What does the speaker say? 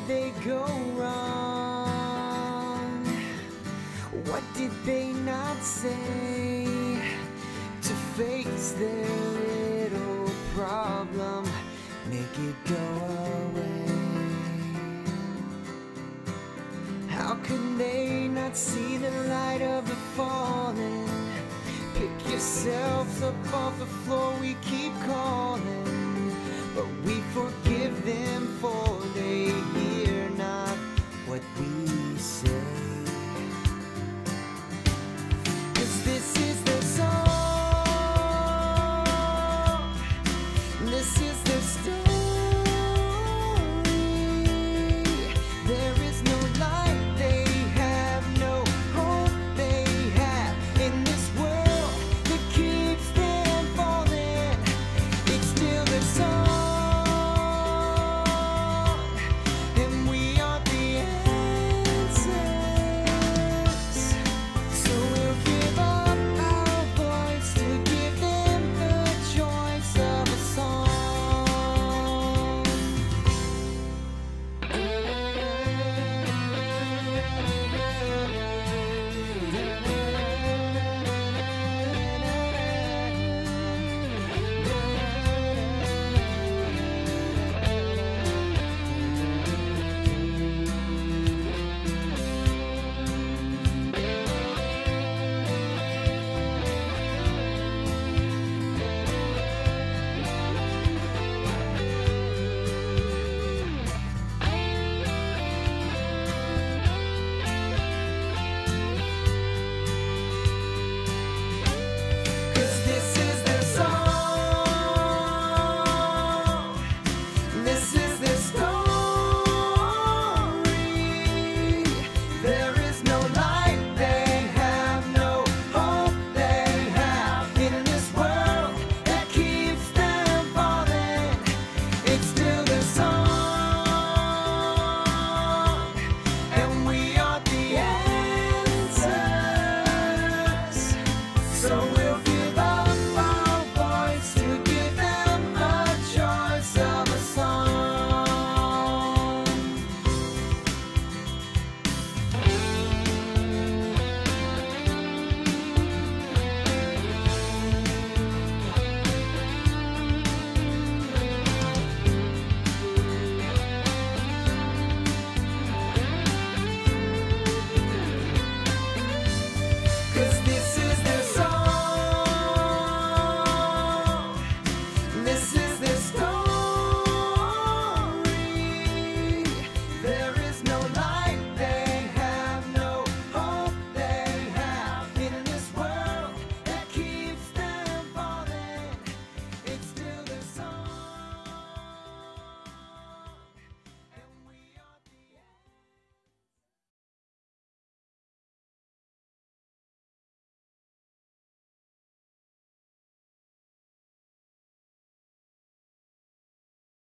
they go wrong? What did they not say to face their little problem? Make it go away. How could they not see the light of the falling? Pick yourselves up off the floor, we keep calling, but we forgive them for they hear not what we